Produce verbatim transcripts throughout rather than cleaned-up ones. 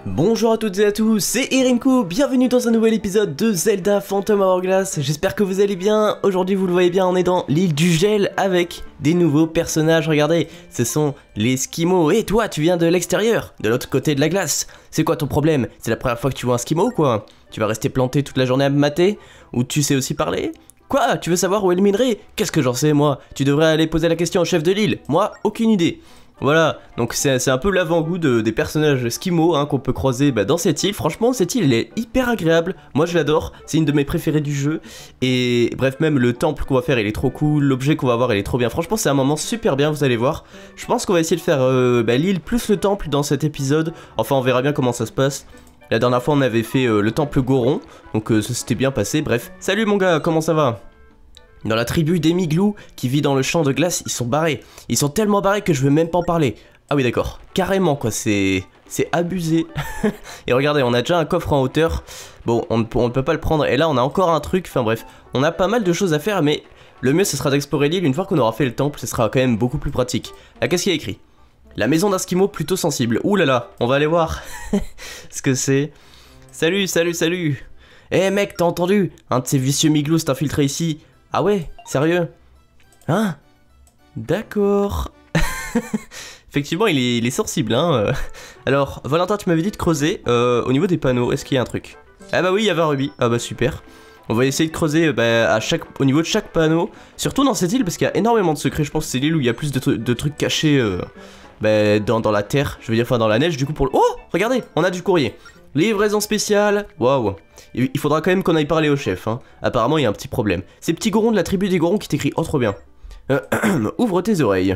Bonjour à toutes et à tous, c'est Irinko, bienvenue dans un nouvel épisode de Zelda Phantom Hourglass. J'espère que vous allez bien. Aujourd'hui, vous le voyez bien, on est dans l'île du gel avec des nouveaux personnages. Regardez, ce sont les Skimo. Et toi, tu viens de l'extérieur, de l'autre côté de la glace. C'est quoi ton problème? C'est la première fois que tu vois un Skimo ou quoi? Tu vas rester planté toute la journée à me mater? Ou tu sais aussi parler? Quoi? Tu veux savoir où est le minerai? Qu'est-ce que j'en sais moi? Tu devrais aller poser la question au chef de l'île. Moi, aucune idée. Voilà, donc c'est un peu l'avant-goût de, des personnages Skimo hein, qu'on peut croiser bah, dans cette île. Franchement, cette île, elle est hyper agréable. Moi, je l'adore. C'est une de mes préférées du jeu. Et bref, même le temple qu'on va faire, il est trop cool. L'objet qu'on va voir, il est trop bien. Franchement, c'est un moment super bien, vous allez voir. Je pense qu'on va essayer de faire euh, bah, l'île plus le temple dans cet épisode. Enfin, on verra bien comment ça se passe. La dernière fois, on avait fait euh, le temple Goron. Donc, euh, ça s'était bien passé. Bref, salut mon gars, comment ça va ? Dans la tribu des Miglou, qui vit dans le champ de glace, ils sont barrés. Ils sont tellement barrés que je veux même pas en parler. Ah oui d'accord, carrément quoi, c'est... c'est abusé. Et regardez, on a déjà un coffre en hauteur. Bon, on ne peut pas le prendre. Et là, on a encore un truc, enfin bref. On a pas mal de choses à faire, mais le mieux, ce sera d'explorer l'île une fois qu'on aura fait le temple. Ce sera quand même beaucoup plus pratique. Là, qu'est-ce qu'il y a écrit? La maison d'un Skimo plutôt sensible. Ouh là là, on va aller voir ce que c'est. Salut, salut, salut. Eh hey, mec, t'as entendu? Un de ces vicieux Miglou s'est infiltré ici. Ah ouais, sérieux? Hein? D'accord. Effectivement, il est, il est sensible, hein. Alors, Valentin, tu m'avais dit de creuser. Euh, au niveau des panneaux, est-ce qu'il y a un truc? Ah bah oui, il y avait un rubis. Ah bah super. On va essayer de creuser bah, à chaque, au niveau de chaque panneau. Surtout dans cette île, parce qu'il y a énormément de secrets. Je pense que c'est l'île où il y a plus de, tru de trucs cachés euh, bah, dans, dans la terre. Je veux dire, enfin dans la neige, du coup pour le... Oh, regardez, on a du courrier. Livraison spéciale. Waouh. Il faudra quand même qu'on aille parler au chef, hein. Apparemment, il y a un petit problème. C'est Petit Goron de la tribu des Gorons qui t'écrit. Oh, trop bien. Euh, ouvre tes oreilles.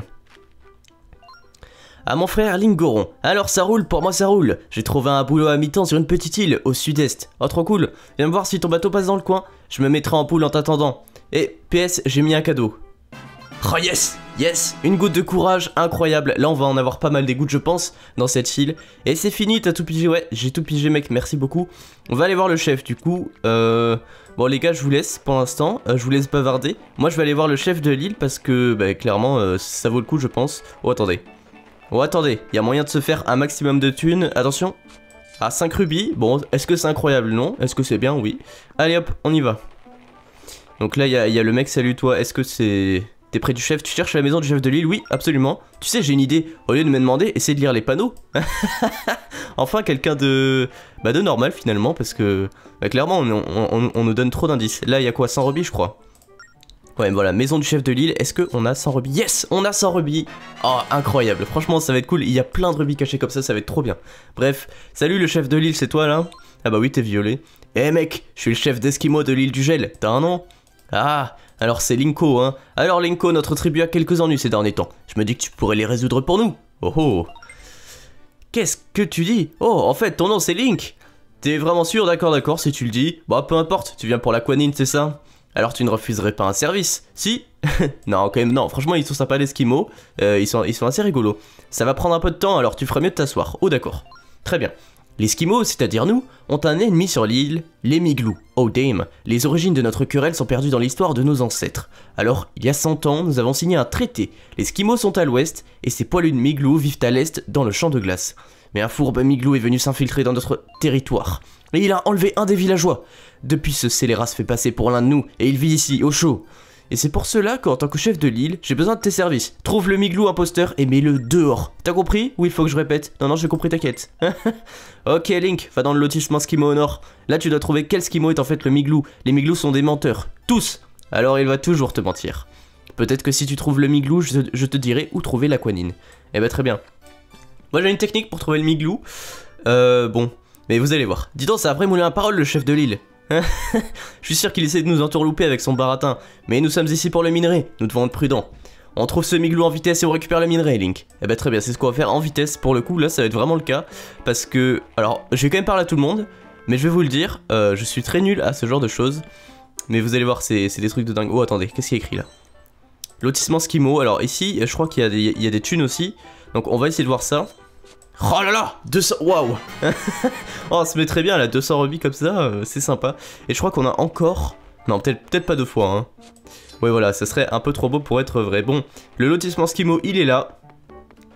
À mon frère Link Goron. Alors, ça roule, pour moi ça roule. J'ai trouvé un boulot à mi-temps sur une petite île, au sud-est. Oh, trop cool. Viens me voir si ton bateau passe dans le coin. Je me mettrai en poule en t'attendant. Et, P S, j'ai mis un cadeau. Oh yes, yes, une goutte de courage incroyable. Là on va en avoir pas mal des gouttes je pense dans cette île. Et c'est fini, t'as tout pigé, ouais, j'ai tout pigé mec, merci beaucoup. On va aller voir le chef du coup. Euh... Bon les gars je vous laisse pour l'instant, euh, je vous laisse bavarder. Moi je vais aller voir le chef de l'île parce que bah, clairement euh, ça vaut le coup je pense. Oh attendez, oh attendez, il y a moyen de se faire un maximum de thunes, attention. Ah cinq rubis, bon est-ce que c'est incroyable? Non. Est-ce que c'est bien? Oui. Allez hop, on y va. Donc là il y, y a le mec, salut toi, est-ce que c'est... T'es près du chef, tu cherches la maison du chef de l'île? Oui, absolument. Tu sais, j'ai une idée. Au lieu de me demander, essaie de lire les panneaux. Enfin, quelqu'un de... Bah, de normal, finalement, parce que... Bah, clairement, on, on, on, on nous donne trop d'indices. Là, il y a quoi? cent rubis, je crois. Ouais, voilà, maison du chef de l'île. Est-ce qu'on a cent rubis? Yes, on a cent rubis. Oh, incroyable. Franchement, ça va être cool. Il y a plein de rubis cachés comme ça, ça va être trop bien. Bref, salut le chef de l'île, c'est toi, là? Ah bah oui, t'es violet. Eh hey, mec, je suis le chef d'Eskimo de l'île du gel. T'as un nom? Ah, alors c'est Linko, hein. Alors Linko, notre tribu a quelques ennuis ces derniers temps. Je me dis que tu pourrais les résoudre pour nous. Oh oh. Qu'est-ce que tu dis? Oh, en fait, ton nom c'est Link. T'es vraiment sûr? D'accord, d'accord, si tu le dis. Bah, peu importe, tu viens pour la quanine, c'est ça? Alors tu ne refuserais pas un service? Si? Non, quand même, non. Franchement, ils sont sympas les Skimo. Euh, ils sont, ils sont assez rigolos. Ça va prendre un peu de temps, alors tu ferais mieux de t'asseoir. Oh, d'accord. Très bien. Les Skimo, c'est-à-dire nous, ont un ennemi sur l'île, les Miglou. Oh damn, les origines de notre querelle sont perdues dans l'histoire de nos ancêtres. Alors, il y a cent ans, nous avons signé un traité. Les Skimo sont à l'ouest, et ces poilus de Miglou vivent à l'est, dans le champ de glace. Mais un fourbe Miglou est venu s'infiltrer dans notre territoire, et il a enlevé un des villageois. Depuis, ce scélérat se fait passer pour l'un de nous, et il vit ici, au chaud. Et c'est pour cela qu'en tant que chef de l'île, j'ai besoin de tes services. Trouve le Miglou imposteur et mets-le dehors. T'as compris? Oui, il faut que je répète. Non, non, j'ai compris, t'inquiète. Ok, Link, va dans le lotissement Skimo au nord. Là, tu dois trouver quel Skimo est en fait le Miglou. Les Miglous sont des menteurs. Tous. Alors, il va toujours te mentir. Peut-être que si tu trouves le Miglou, je, je te dirai où trouver la quanine. Eh ben, très bien. Moi, j'ai une technique pour trouver le Miglou. Euh, bon. Mais vous allez voir. Dis donc, ça a après moulé un parole, le chef de l'île. Je suis sûr qu'il essaie de nous entourlouper avec son baratin. Mais nous sommes ici pour le minerai, nous devons être prudents. On trouve ce Miglou en vitesse et on récupère le minerai, Link. Eh ben très bien, c'est ce qu'on va faire en vitesse pour le coup, là ça va être vraiment le cas. Parce que, alors, je vais quand même parler à tout le monde, mais je vais vous le dire, euh, je suis très nul à ce genre de choses. Mais vous allez voir, c'est des trucs de dingue. Oh attendez, qu'est-ce qu'il y a écrit là? Lotissement Skimo, alors ici, je crois qu'il y, y a des thunes aussi. Donc on va essayer de voir ça. Oh là là, deux cents, waouh. Oh, on se met très bien là, deux cents rubis comme ça, euh, c'est sympa. Et je crois qu'on a encore... Non, peut-être peut-être pas deux fois, hein. Ouais, voilà, ça serait un peu trop beau pour être vrai. Bon, le lotissement Skimo, il est là.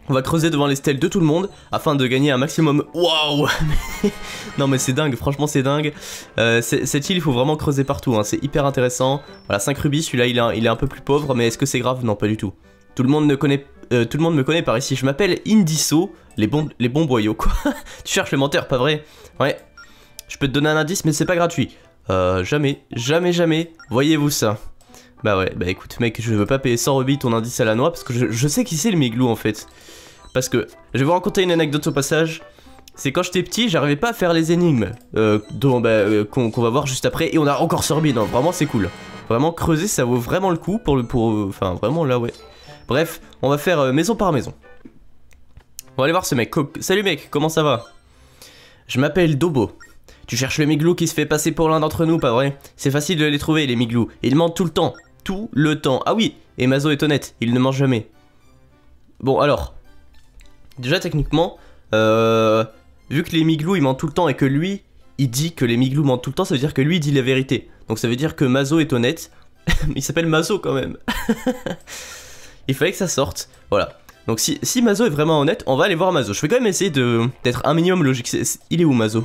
On va creuser devant les stèles de tout le monde afin de gagner un maximum. Waouh. Non mais c'est dingue, franchement c'est dingue. euh, Cette île il faut vraiment creuser partout, hein. C'est hyper intéressant. Voilà, cinq rubis, celui-là il, est- il est un peu plus pauvre. Mais est-ce que c'est grave? Non, pas du tout. Tout le monde ne connaît... Euh, tout le monde me connaît par ici. Je m'appelle Indiso, les bons, les bons boyaux quoi. Tu cherches le menteur, pas vrai? Ouais. Je peux te donner un indice mais c'est pas gratuit. Euh, jamais, jamais, jamais. Voyez-vous ça? Bah ouais, bah écoute mec, je veux pas payer cent rubis ton indice à la noix parce que je, je sais qui c'est le miglou en fait. Parce que, je vais vous raconter une anecdote au passage. C'est quand j'étais petit, j'arrivais pas à faire les énigmes euh, dont, bah, euh, qu'on qu'on va voir juste après. Et on a encore sorbi, non, vraiment c'est cool. Vraiment creuser, ça vaut vraiment le coup pour le... pour, euh, enfin vraiment là ouais. Bref, on va faire euh, maison par maison. On va aller voir ce mec. Co Salut mec, comment ça va? Je m'appelle Dobo. Tu cherches le miglou qui se fait passer pour l'un d'entre nous, pas vrai? C'est facile de les trouver les miglous. Ils mentent tout le temps. Tout le temps. Ah oui, et Mazo est honnête, il ne ment jamais. Bon alors, déjà techniquement, euh, vu que les miglous ils mentent tout le temps et que lui, il dit que les miglous mentent tout le temps, ça veut dire que lui il dit la vérité. Donc ça veut dire que Mazo est honnête. Il s'appelle Mazo quand même. Il fallait que ça sorte, voilà. Donc si, si Mazo est vraiment honnête, on va aller voir Mazo. Je vais quand même essayer de d'être un minimum logique. C'est, c'est, il est où Mazo?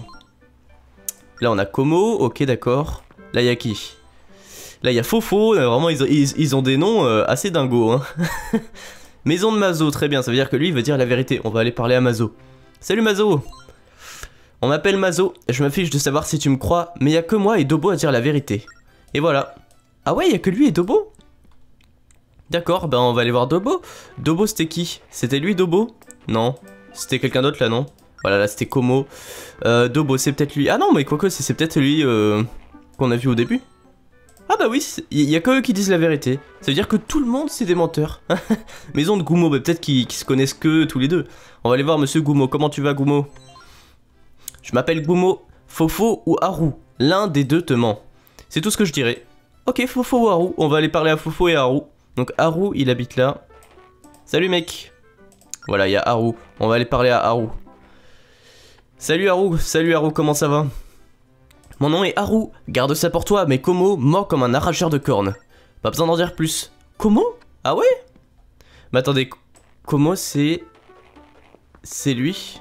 Là on a Como, ok d'accord. Là il y a qui? Là il y a Fofo, euh, vraiment ils, ils, ils ont des noms euh, assez dingos hein. Maison de Mazo, très bien, ça veut dire que lui il veut dire la vérité. On va aller parler à Mazo. Salut Mazo. On m'appelle Mazo, je m'affiche de savoir si tu me crois, mais il y a que moi et Dobo à dire la vérité. Et voilà. Ah ouais, il y a que lui et Dobo? D'accord, ben on va aller voir Dobo. Dobo c'était qui? C'était lui Dobo? Non, c'était quelqu'un d'autre là, non? Voilà, là c'était Como. Euh, Dobo c'est peut-être lui. Ah non, mais quoique c'est peut-être lui euh, qu'on a vu au début. Ah bah oui, il y a que eux qui disent la vérité. Ça veut dire que tout le monde c'est des menteurs. Maison de Goumo, bah peut-être qu'ils qu'ils se connaissent que tous les deux. On va aller voir monsieur Goumo. Comment tu vas Goumo? Je m'appelle Goumo. Fofo ou Haru, l'un des deux te ment. C'est tout ce que je dirais. Ok, Fofo ou Haru, on va aller parler à Fofo et Haru. Donc Haru, il habite là. Salut mec. Voilà, il y a Haru. On va aller parler à Haru. Salut Haru, salut Haru, comment ça va? Mon nom est Haru, garde ça pour toi, mais Como mord comme un arracheur de cornes. Pas besoin d'en dire plus. Como? Ah ouais? Mais attendez, Como c'est... C'est lui?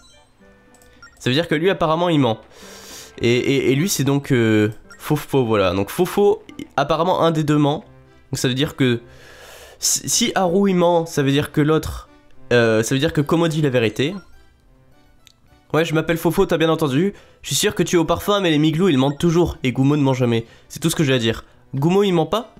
Ça veut dire que lui apparemment il ment. Et, et, et lui c'est donc euh, Fofo, voilà. Donc Fofo, apparemment un des deux ment. Donc ça veut dire que... Si, si Haru il ment, ça veut dire que l'autre... Euh, ça veut dire que Como dit la vérité. Ouais, je m'appelle Fofo, t'as bien entendu. Je suis sûr que tu es au parfum, mais les miglous ils mentent toujours. Et Goumo ne ment jamais. C'est tout ce que j'ai à dire. Goumo il ment pas?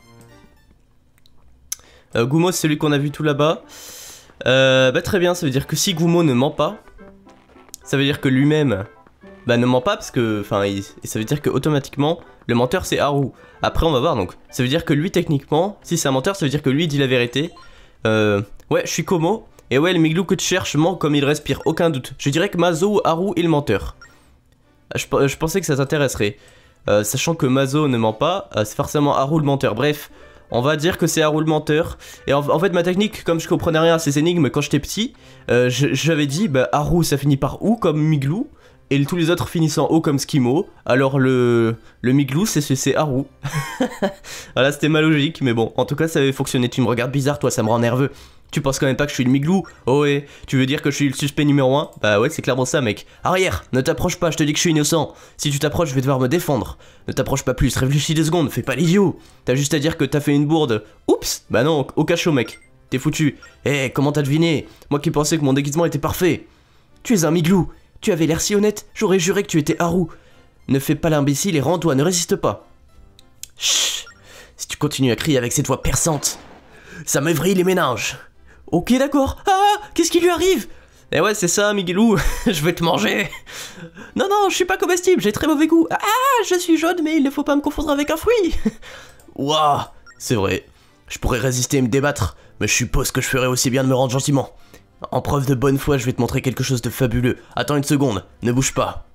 euh, Goumo c'est celui qu'on a vu tout là-bas. Euh, bah très bien, ça veut dire que si Goumo ne ment pas, ça veut dire que lui-même bah ne ment pas parce que... Enfin, il, ça veut dire que automatiquement, le menteur c'est Haru. Après on va voir donc. Ça veut dire que lui techniquement, si c'est un menteur, ça veut dire que lui dit la vérité. Euh, ouais, je suis Como. Et ouais, le miglou que tu cherches ment comme il respire, aucun doute. Je dirais que Mazo ou Haru est le menteur. Je, je pensais que ça t'intéresserait. Euh, sachant que Mazo ne ment pas, euh, c'est forcément Haru le menteur. Bref, on va dire que c'est Haru le menteur. Et en, en fait, ma technique, comme je comprenais rien à ces énigmes quand j'étais petit, euh, j'avais dit, bah Haru ça finit par ou comme miglou, et tous les autres finissent en o comme Skimo. Alors le, le miglou c'est Haru. Voilà, c'était ma logique, mais bon, en tout cas ça avait fonctionné. Tu me regardes bizarre, toi, ça me rend nerveux. Tu penses quand même pas que je suis le miglou? Oh ouais, tu veux dire que je suis le suspect numéro un? Bah ouais, c'est clairement ça mec. Arrière, ne t'approche pas, je te dis que je suis innocent. Si tu t'approches, je vais devoir me défendre. Ne t'approche pas plus, réfléchis deux secondes, fais pas l'idiot. T'as juste à dire que t'as fait une bourde. Oups. Bah non, au cachot mec. T'es foutu. Eh, hey, comment t'as deviné? Moi qui pensais que mon déguisement était parfait. Tu es un miglou. Tu avais l'air si honnête, j'aurais juré que tu étais Haru. Ne fais pas l'imbécile et rends-toi, ne résiste pas. Chut. Si tu continues à crier avec cette voix perçante, ça me vrille les méninges. Ok d'accord. Ah, qu'est-ce qui lui arrive? Eh ouais c'est ça Miguelou, je vais te manger. Non non, je suis pas comestible, j'ai très mauvais goût. Ah, je suis jaune mais il ne faut pas me confondre avec un fruit. Ouah, c'est vrai. Je pourrais résister et me débattre, mais je suppose que je ferais aussi bien de me rendre gentiment. En preuve de bonne foi, je vais te montrer quelque chose de fabuleux. Attends une seconde, ne bouge pas.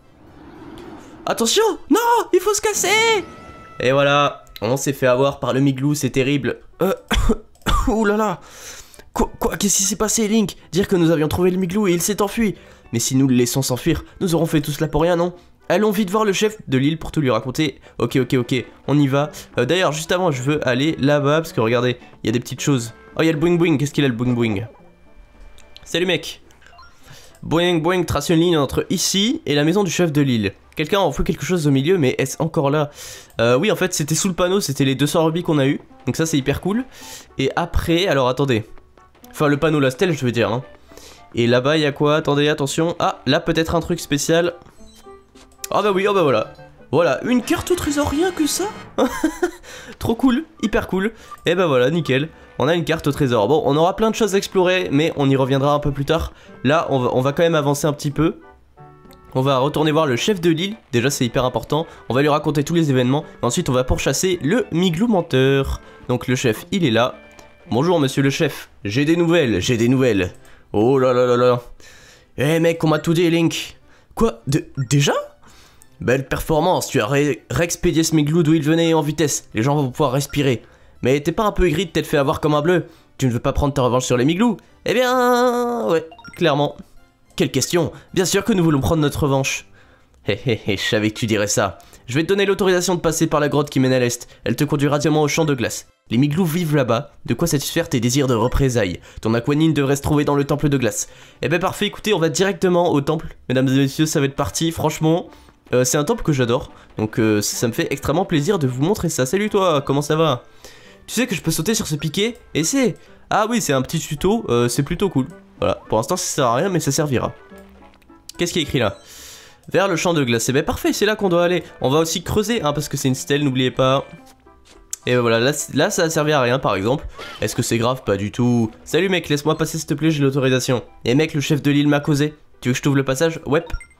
Attention, non, il faut se casser. Et voilà, on s'est fait avoir par le Miglou, c'est terrible. Euh... Ouh là là. Quoi, quoi qu'est-ce qui s'est passé, Link? Dire que nous avions trouvé le Miglou et il s'est enfui. Mais si nous le laissons s'enfuir, nous aurons fait tout cela pour rien, non? Allons vite voir le chef de l'île pour tout lui raconter. Ok, ok, ok, on y va. Euh, D'ailleurs, juste avant, je veux aller là-bas, parce que regardez, il y a des petites choses. Oh, il y a le boing boing, qu'est-ce qu'il a le boing boing? Salut mec. Boing boing, trace une ligne entre ici et la maison du chef de l'île. Quelqu'un a enfoui quelque chose au milieu, mais est-ce encore là? euh, Oui, en fait, c'était sous le panneau, c'était les deux cents rubis qu'on a eu. Donc ça, c'est hyper cool. Et après, alors attendez. Enfin, le panneau, la stèle, je veux dire. Hein. Et là-bas, il y a quoi? Attendez, attention. Ah, là, peut-être un truc spécial. Ah bah oui, oh bah voilà. Voilà, une carte au trésor, rien que ça. Trop cool, hyper cool. Et bah voilà, nickel. On a une carte au trésor. Bon, on aura plein de choses à explorer, mais on y reviendra un peu plus tard. Là, on va, on va quand même avancer un petit peu. On va retourner voir le chef de l'île. Déjà, c'est hyper important. On va lui raconter tous les événements. Ensuite, on va pourchasser le Miglou menteur. Donc, le chef, il est là. Bonjour, monsieur le chef. J'ai des nouvelles, j'ai des nouvelles. Oh là là là là. Eh hey, mec, on m'a tout dit, Link. Quoi? De déjà? Belle performance, tu as ré réexpédié ce Miglou d'où il venait en vitesse. Les gens vont pouvoir respirer. Mais t'es pas un peu aigri de t'être fait avoir comme un bleu? Tu ne veux pas prendre ta revanche sur les Miglous? Eh bien... ouais, clairement. Quelle question? Bien sûr que nous voulons prendre notre revanche. Hé hé hé, je savais que tu dirais ça. Je vais te donner l'autorisation de passer par la grotte qui mène à l'est. Elle te conduira directement au champ de glace. Les Miglous vivent là-bas, de quoi satisfaire tes désirs de représailles. Ton aquanine devrait se trouver dans le temple de glace. Eh ben parfait, écoutez, on va directement au temple. Mesdames et messieurs, ça va être parti, franchement... Euh, c'est un temple que j'adore, donc euh, ça me fait extrêmement plaisir de vous montrer ça. Salut toi, comment ça va? Tu sais que je peux sauter sur ce piquet? Et c'est... Ah oui, c'est un petit tuto, euh, c'est plutôt cool. Voilà, pour l'instant ça sert à rien, mais ça servira. Qu'est-ce qui est écrit là? Vers le champ de glace. Eh ben parfait, c'est là qu'on doit aller. On va aussi creuser, hein, parce que c'est une stèle, n'oubliez pas. Et voilà, là, là ça a servi à rien par exemple. Est-ce que c'est grave? Pas du tout. Salut mec, laisse-moi passer s'il te plaît, j'ai l'autorisation. Et mec, le chef de l'île m'a causé. Tu veux que je t'ouvre le passage? Ouais.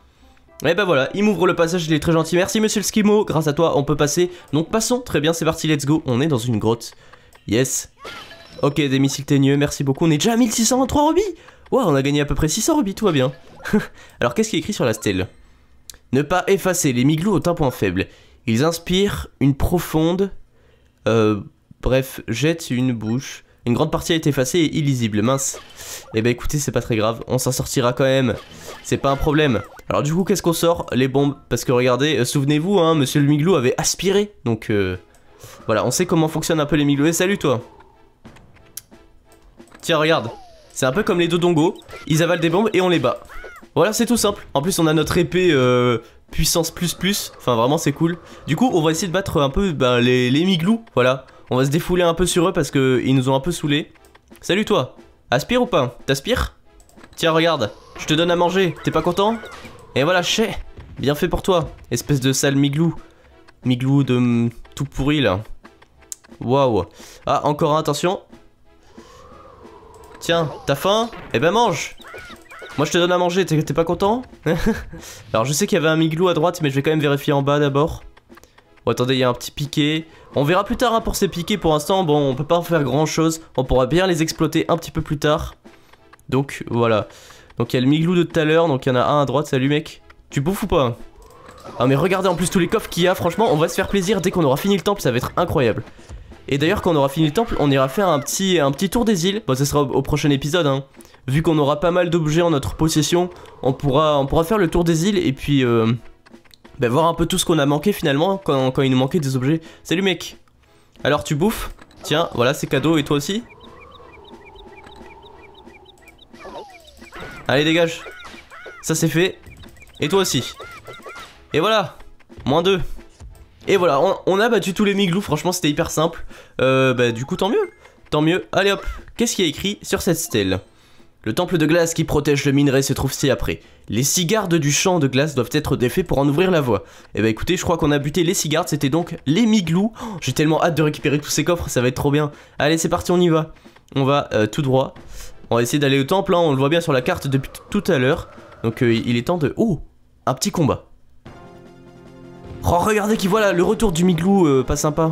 Et bah voilà, il m'ouvre le passage, il est très gentil. Merci monsieur le Skimo, grâce à toi on peut passer. Donc passons, très bien, c'est parti, let's go. On est dans une grotte. Yes. Ok, des missiles teigneux, merci beaucoup. On est déjà à mille six cent vingt-trois rubis. Wow, on a gagné à peu près six cents rubis, tout va bien. Alors qu'est-ce qui est écrit sur la stèle? Ne pas effacer, les Miglous ont un point faible. Ils inspirent une profonde... Euh... Bref, jettent une bouche. Une grande partie a été effacée et illisible, mince. Eh bah écoutez, c'est pas très grave, on s'en sortira quand même. C'est pas un problème. Alors du coup, qu'est-ce qu'on sort? Les bombes, parce que regardez, euh, souvenez-vous, hein, monsieur le Miglou avait aspiré. Donc euh, voilà, on sait comment fonctionnent un peu les Miglous. Et salut toi. Tiens, regarde. C'est un peu comme les Dodongos, ils avalent des bombes et on les bat. Voilà, c'est tout simple. En plus, on a notre épée euh, puissance plus plus. Enfin, vraiment, c'est cool. Du coup, on va essayer de battre un peu bah, les, les Miglous, voilà. On va se défouler un peu sur eux parce qu'ils nous ont un peu saoulés. Salut toi. Aspire ou pas? T'aspires? Tiens, regarde. Je te donne à manger. T'es pas content? Et voilà, chais. Bien fait pour toi. Espèce de sale Miglou. Miglou de... tout pourri, là. Waouh. Ah, encore un, attention. Tiens, t'as faim? Eh ben mange. Moi, je te donne à manger. T'es pas content? Alors, je sais qu'il y avait un Miglou à droite, mais je vais quand même vérifier en bas d'abord. Bon, attendez, il y a un petit piquet. On verra plus tard hein, pour ces piquets. Pour l'instant, bon, on peut pas en faire grand chose. On pourra bien les exploiter un petit peu plus tard. Donc, voilà. Donc, il y a le Miglou de tout à l'heure. Donc, il y en a un à droite. Salut, mec. Tu bouffes ou pas? Ah, mais regardez en plus tous les coffres qu'il y a. Franchement, on va se faire plaisir. Dès qu'on aura fini le temple, ça va être incroyable. Et d'ailleurs, quand on aura fini le temple, on ira faire un petit, un petit tour des îles. Bon, ça sera au, au prochain épisode. Hein. Vu qu'on aura pas mal d'objets en notre possession, on pourra, on pourra faire le tour des îles. Et puis... Euh... Bah voir un peu tout ce qu'on a manqué finalement quand, quand il nous manquait des objets. Salut mec. Alors tu bouffes? Tiens, voilà c'est cadeau et toi aussi? Allez dégage. Ça c'est fait. Et toi aussi. Et voilà. moins deux. Et voilà, on, on a battu tous les Miglous, franchement c'était hyper simple. Euh, bah du coup tant mieux. Tant mieux. Allez hop. Qu'est-ce qui est écrit sur cette stèle? Le temple de glace qui protège le minerai se trouve ci-après. Les six gardes du champ de glace doivent être défaits pour en ouvrir la voie. Et bah écoutez, je crois qu'on a buté les six gardes, c'était donc les Miglous. Oh, j'ai tellement hâte de récupérer tous ces coffres, ça va être trop bien. Allez, c'est parti, on y va. On va euh, tout droit. On va essayer d'aller au temple, hein, on le voit bien sur la carte depuis tout à l'heure. Donc euh, il est temps de... Oh, un petit combat. Oh, regardez qui voilà, le retour du Miglou, euh, pas sympa.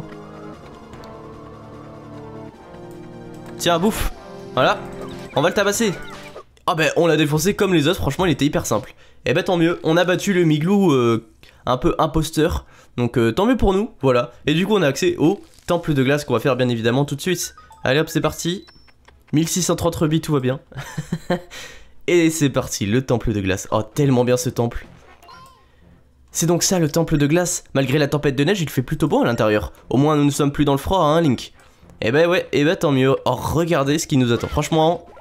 Tiens, bouffe. Voilà. On va le tabasser. Ah bah on l'a défoncé comme les autres, franchement il était hyper simple. Et bah tant mieux, on a battu le Miglou euh, un peu imposteur. Donc euh, tant mieux pour nous, voilà. Et du coup on a accès au temple de glace qu'on va faire bien évidemment tout de suite. Allez hop c'est parti. mille six cent trente rubis, tout va bien. Et c'est parti, le temple de glace. Oh tellement bien ce temple. C'est donc ça le temple de glace. Malgré la tempête de neige il fait plutôt beau à l'intérieur. Au moins nous ne sommes plus dans le froid hein Link. Et bah ouais, et bah tant mieux. Oh regardez ce qui nous attend, franchement...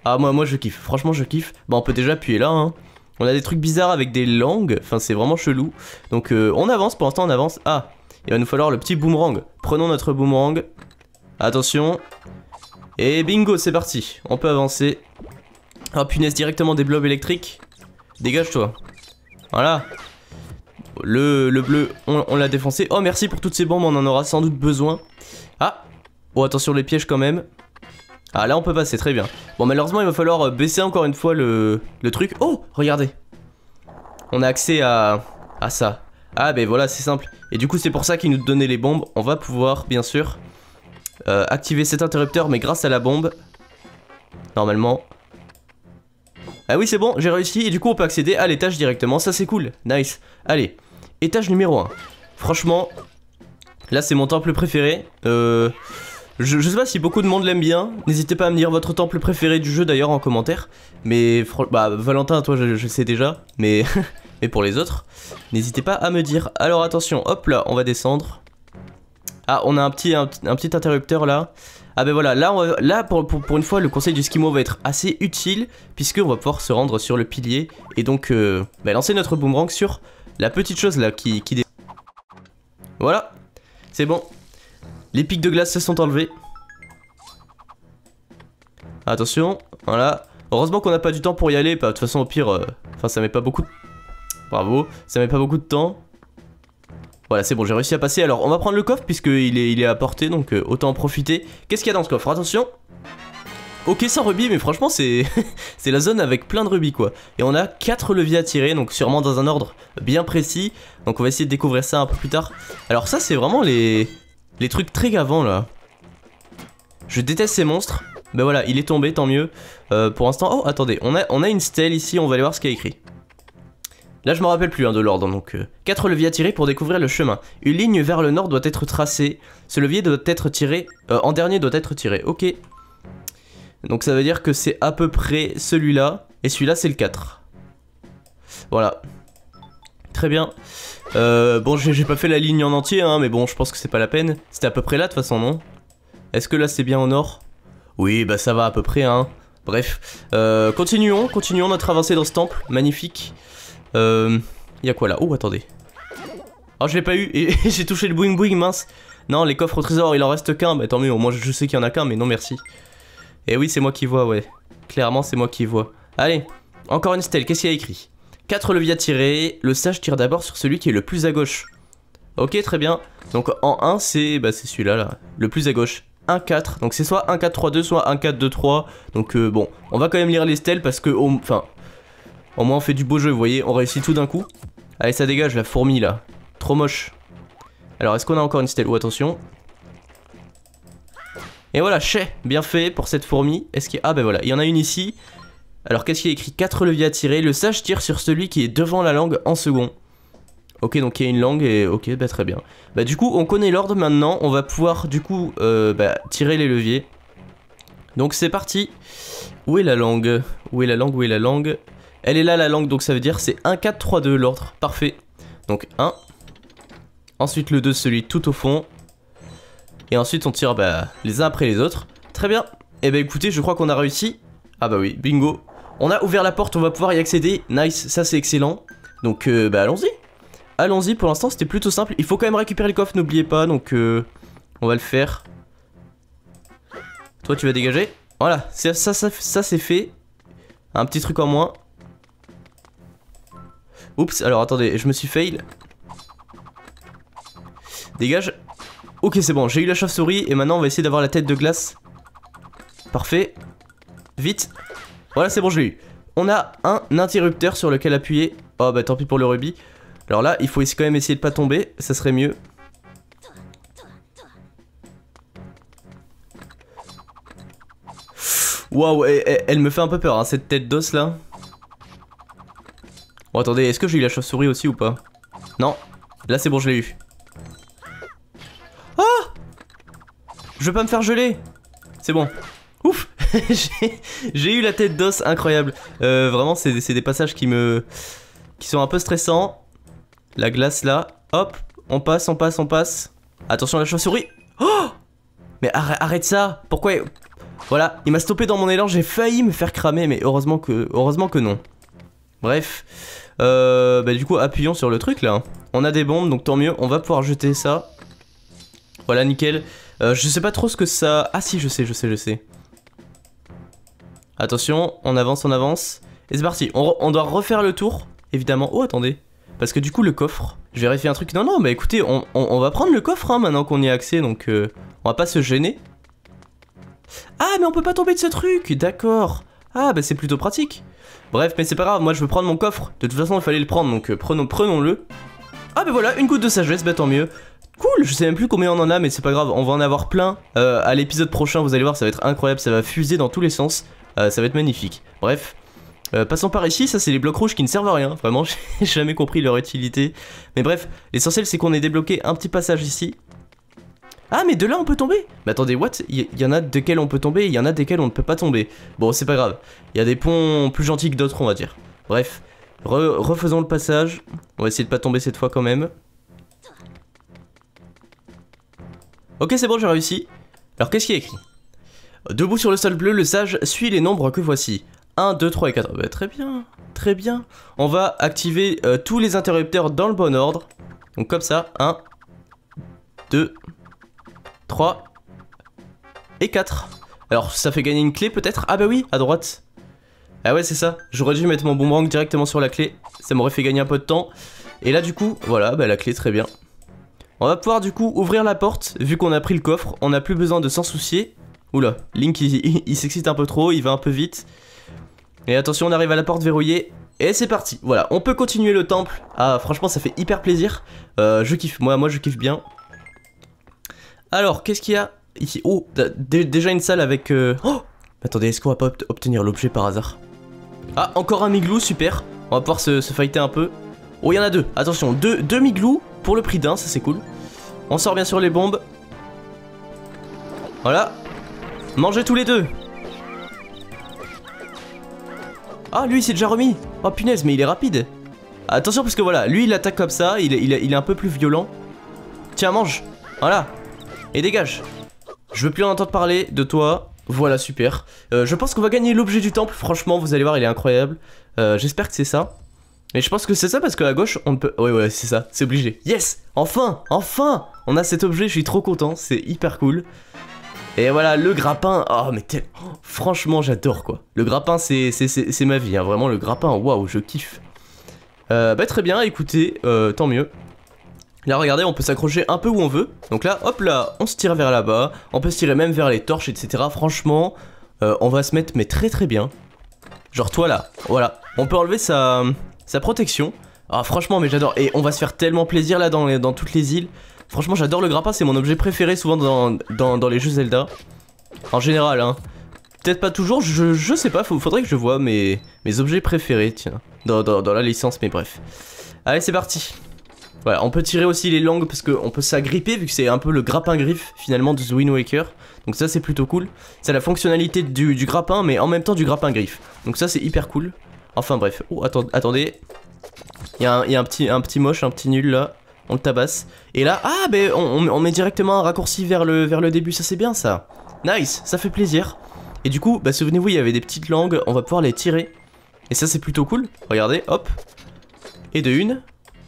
Ah moi, moi je kiffe, franchement je kiffe. Bah on peut déjà appuyer là hein. On a des trucs bizarres avec des langues, enfin c'est vraiment chelou. Donc euh, on avance, pour l'instant on avance. Ah, il va nous falloir le petit boomerang. Prenons notre boomerang. Attention. Et bingo, c'est parti. On peut avancer. Oh punaise, directement des blobs électriques. Dégage-toi. Voilà. Le, le bleu, on, on l'a défoncé. Oh merci pour toutes ces bombes, on en aura sans doute besoin. Ah. Oh attention les pièges quand même. Ah là on peut passer, très bien. Bon malheureusement il va falloir baisser encore une fois le, le truc. Oh regardez. On a accès à, à ça. Ah ben voilà c'est simple. Et du coup c'est pour ça qu'il nous donnait les bombes. On va pouvoir bien sûr euh, activer cet interrupteur mais grâce à la bombe. Normalement. Ah oui c'est bon j'ai réussi. Et du coup on peut accéder à l'étage directement. Ça c'est cool, nice. Allez, étage numéro un. Franchement, là c'est mon temple préféré. Euh... Je, je sais pas si beaucoup de monde l'aime bien. N'hésitez pas à me dire votre temple préféré du jeu d'ailleurs en commentaire. Mais bah Valentin toi je, je sais déjà. Mais, mais pour les autres n'hésitez pas à me dire. Alors attention hop là on va descendre. Ah on a un petit, un, un petit interrupteur là. Ah ben voilà là, on va, là pour, pour, pour une fois le conseil du Skimo va être assez utile. Puisque on va pouvoir se rendre sur le pilier. Et donc euh, bah, lancer notre boomerang sur la petite chose là qui, qui... Voilà. C'est bon. Les pics de glace se sont enlevés. Attention, voilà. Heureusement qu'on n'a pas du temps pour y aller. De toute façon, au pire, euh, enfin, ça met pas beaucoup de... Bravo, ça met pas beaucoup de temps. Voilà, c'est bon, j'ai réussi à passer. Alors, on va prendre le coffre puisqu'il est, il est à portée, donc euh, autant en profiter. Qu'est-ce qu'il y a dans ce coffre? Attention. Ok, sans rubis, mais franchement, c'est c'est la zone avec plein de rubis, quoi. Et on a quatre leviers à tirer, donc sûrement dans un ordre bien précis. Donc, on va essayer de découvrir ça un peu plus tard. Alors, ça, c'est vraiment les... Les trucs très gavants là. Je déteste ces monstres. Ben voilà, il est tombé, tant mieux. euh, Pour l'instant, oh attendez, on a, on a une stèle ici. On va aller voir ce qu'il y a écrit. Là je me rappelle plus hein, de l'ordre. Donc euh, quatre leviers à tirer pour découvrir le chemin. Une ligne vers le nord doit être tracée. Ce levier doit être tiré euh, en dernier doit être tiré, ok. Donc ça veut dire que c'est à peu près celui-là. Et celui-là c'est le quatre. Voilà. Très bien. Euh, bon, j'ai pas fait la ligne en entier, hein, mais bon, je pense que c'est pas la peine. C'était à peu près là, de toute façon, non? Est-ce que là, c'est bien au nord? Oui, bah ça va à peu près, hein. Bref, euh, continuons, continuons notre avancée dans ce temple, magnifique. Euh, y a quoi là? Oh, attendez. Oh, je l'ai pas eu, et j'ai touché le boing boing, mince. Non, les coffres au trésor, il en reste qu'un, bah tant mieux, au moins je sais qu'il y en a qu'un, mais non merci. Et oui, c'est moi qui vois, ouais. Clairement, c'est moi qui vois. Allez, encore une stèle, qu'est-ce qu'il y a écrit? quatre leviers à tirer, le sage tire d'abord sur celui qui est le plus à gauche. Ok, très bien. Donc en un, c'est bah, c'est celui-là, là, le plus à gauche. un quatre, donc c'est soit un quatre trois deux, soit un quatre deux trois. Donc euh, bon, on va quand même lire les stèles parce que, enfin, au, au moins on fait du beau jeu, vous voyez, on réussit tout d'un coup. Allez, ça dégage, la fourmi, là. Trop moche. Alors, est-ce qu'on a encore une stèle? Oh, attention. Et voilà, chais, bien fait pour cette fourmi. Est-ce qu'il y a... Ah, bah voilà, il y en a une ici. Alors qu'est-ce qu'il y a écrit? quatre leviers à tirer. Le sage tire sur celui qui est devant la langue en second. Ok, donc il y a une langue et ok, bah très bien. Bah du coup, on connaît l'ordre maintenant. On va pouvoir du coup euh, bah, tirer les leviers. Donc c'est parti. Où est la langue? Où est la langue? Où est la langue? Elle est là la langue, donc ça veut dire c'est un quatre trois deux l'ordre. Parfait. Donc un. Ensuite le deux, celui tout au fond. Et ensuite on tire bah, les uns après les autres. Très bien. Et bah écoutez, je crois qu'on a réussi. Ah bah oui, bingo. On a ouvert la porte, on va pouvoir y accéder. Nice, ça c'est excellent. Donc euh, bah allons-y. Allons-y, pour l'instant c'était plutôt simple. Il faut quand même récupérer le coffre, n'oubliez pas. Donc euh, on va le faire. Toi tu vas dégager. Voilà, ça, ça, ça, ça c'est fait. Un petit truc en moins. Oups, alors attendez, je me suis fail. Dégage. Ok c'est bon, j'ai eu la chauve-souris. Et maintenant on va essayer d'avoir la tête de glace. Parfait. Vite. Voilà, c'est bon, je l'ai eu. On a un interrupteur sur lequel appuyer. Oh bah tant pis pour le rubis. Alors là, il faut quand même essayer de pas tomber. Ça serait mieux. Waouh, elle, elle me fait un peu peur, hein, cette tête d'os là. Bon attendez, est-ce que j'ai eu la chauve-souris aussi ou pas? Non. Là c'est bon, je l'ai eu. Ah! Je veux pas me faire geler. C'est bon. Ouf. J'ai eu la tête d'os, incroyable. euh, Vraiment c'est des passages qui me qui sont un peu stressants. La glace là. Hop, on passe, on passe, on passe. Attention à la chauve-souris. Oh! Mais arrête, arrête ça. Pourquoi? Voilà, il m'a stoppé dans mon élan, j'ai failli me faire cramer, mais heureusement que, heureusement que non. Bref, euh, bah du coup appuyons sur le truc là. On a des bombes, donc tant mieux, on va pouvoir jeter ça. Voilà, nickel. Euh, je sais pas trop ce que ça... Ah si, je sais, je sais, je sais. Attention, on avance, on avance. Et c'est parti, on, on doit refaire le tour, évidemment. Oh, attendez. Parce que du coup, le coffre, je vérifie un truc. Non, non, bah écoutez, on, on, on va prendre le coffre hein, maintenant qu'on y a accès, donc euh, on va pas se gêner. Ah, mais on peut pas tomber de ce truc, d'accord. Ah, bah c'est plutôt pratique. Bref, mais c'est pas grave, moi je veux prendre mon coffre. De toute façon, il fallait le prendre, donc euh, prenons, prenons-le. Ah, bah voilà, une goutte de sagesse, bah tant mieux. Cool, je sais même plus combien on en a, mais c'est pas grave, on va en avoir plein. Euh, à l'épisode prochain, vous allez voir, ça va être incroyable, ça va fuser dans tous les sens. Euh, ça va être magnifique. Bref. Euh, passons par ici, ça c'est les blocs rouges qui ne servent à rien, vraiment j'ai jamais compris leur utilité. Mais bref, l'essentiel c'est qu'on ait débloqué un petit passage ici. Ah mais de là on peut tomber. Mais attendez, what? Il y, y en a desquels on peut tomber, il y en a desquels on ne peut pas tomber. Bon c'est pas grave, il y a des ponts plus gentils que d'autres on va dire. Bref, Re refaisons le passage, on va essayer de pas tomber cette fois quand même. Ok c'est bon j'ai réussi. Alors qu'est-ce qui est écrit? Debout sur le sol bleu, le sage suit les nombres que voici. un, deux, trois et quatre. Bah, très bien, très bien. On va activer euh, tous les interrupteurs dans le bon ordre. Donc comme ça, un, deux, trois et quatre. Alors ça fait gagner une clé peut-être? Ah bah oui, à droite. Ah ouais c'est ça, j'aurais dû mettre mon boomerang directement sur la clé. Ça m'aurait fait gagner un peu de temps. Et là du coup, voilà, bah la clé très bien. On va pouvoir du coup ouvrir la porte. Vu qu'on a pris le coffre, on n'a plus besoin de s'en soucier. Oula, Link il, il, il s'excite un peu trop, il va un peu vite. Et attention, on arrive à la porte verrouillée. Et c'est parti, voilà, on peut continuer le temple. Ah, franchement, ça fait hyper plaisir. Euh, je kiffe, moi, moi je kiffe bien. Alors, qu'est-ce qu'il y a ici? Oh, déjà une salle avec... Euh... Oh, attendez, est-ce qu'on va pas obtenir l'objet par hasard? Ah, encore un miglou, super. On va pouvoir se, se fighter un peu. Oh, il y en a deux, attention, deux, deux miglous pour le prix d'un, ça c'est cool. On sort bien sûr les bombes. Voilà. Mangez tous les deux. Ah, lui il s'est déjà remis. Oh punaise, mais il est rapide. Attention parce que voilà, lui il attaque comme ça, il est, il est, il est un peu plus violent. Tiens, mange. Voilà. Et dégage. Je veux plus en entendre parler de toi. Voilà, super. Euh, je pense qu'on va gagner l'objet du temple. Franchement, vous allez voir, il est incroyable. Euh, J'espère que c'est ça. Mais je pense que c'est ça parce qu'à gauche, on ne peut... Ouais, ouais, c'est ça, c'est obligé. Yes. Enfin, enfin on a cet objet, je suis trop content, c'est hyper cool. Et voilà, le grappin, oh mais tel... oh, franchement j'adore quoi. Le grappin c'est ma vie, hein. Vraiment le grappin, waouh, je kiffe. Euh, bah très bien, écoutez, euh, tant mieux. Là regardez, on peut s'accrocher un peu où on veut. Donc là, hop là, on se tire vers là-bas. On peut se tirer même vers les torches, et cetera. Franchement, euh, on va se mettre mais très très bien. Genre toi là, voilà. On peut enlever sa, sa protection. Ah franchement mais j'adore. Et on va se faire tellement plaisir là dans, les, dans toutes les îles. Franchement j'adore le grappin, c'est mon objet préféré souvent dans, dans, dans les jeux Zelda. En général hein. Peut-être pas toujours, je, je sais pas, faut, faudrait que je vois mes, mes objets préférés, tiens. Dans, dans, dans la licence, mais bref. Allez c'est parti. Voilà, on peut tirer aussi les langues parce qu'on peut s'agripper vu que c'est un peu le grappin griffe finalement de The Wind Waker. Donc ça c'est plutôt cool. C'est la fonctionnalité du, du grappin mais en même temps du grappin griffe. Donc ça c'est hyper cool. Enfin bref, oh attend, attendez. Il y a, un, y a un, petit, un petit moche, un petit nul là. On le tabasse. Et là, ah, ben on, on met directement un raccourci vers le, vers le début, ça c'est bien ça. Nice, ça fait plaisir. Et du coup, bah souvenez-vous, il y avait des petites langues, on va pouvoir les tirer. Et ça c'est plutôt cool. Regardez, hop. Et de une.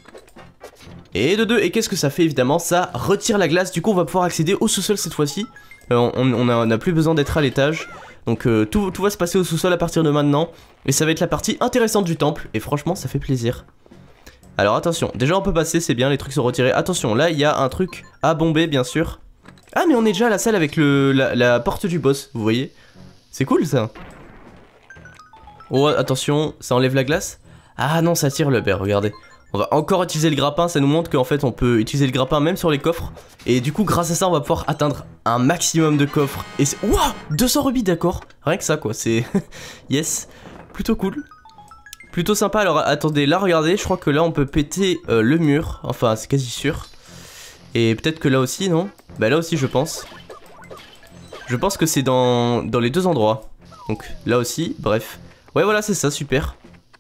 Et de deux. Et qu'est-ce que ça fait évidemment? Ça retire la glace, du coup on va pouvoir accéder au sous-sol cette fois-ci. Euh, on on a, on a plus besoin d'être à l'étage. Donc euh, tout, tout va se passer au sous-sol à partir de maintenant. Et ça va être la partie intéressante du temple. Et franchement, ça fait plaisir. Alors attention, déjà on peut passer, c'est bien, les trucs sont retirés. Attention, là il y a un truc à bomber bien sûr. Ah mais on est déjà à la salle avec le, la, la porte du boss, vous voyez. C'est cool ça. Oh attention, ça enlève la glace. Ah non, ça tire le beurre, regardez. On va encore utiliser le grappin, ça nous montre qu'en fait on peut utiliser le grappin même sur les coffres. Et du coup grâce à ça on va pouvoir atteindre un maximum de coffres. Et c'est... Wouah, deux cents rubis, d'accord. Rien que ça quoi, c'est... Yes, plutôt cool. Plutôt sympa. Alors attendez, là regardez, je crois que là on peut péter euh, le mur. Enfin c'est quasi sûr. Et peut-être que là aussi, non? Bah là aussi je pense. Je pense que c'est dans, dans les deux endroits. Donc là aussi, bref. Ouais voilà c'est ça, super.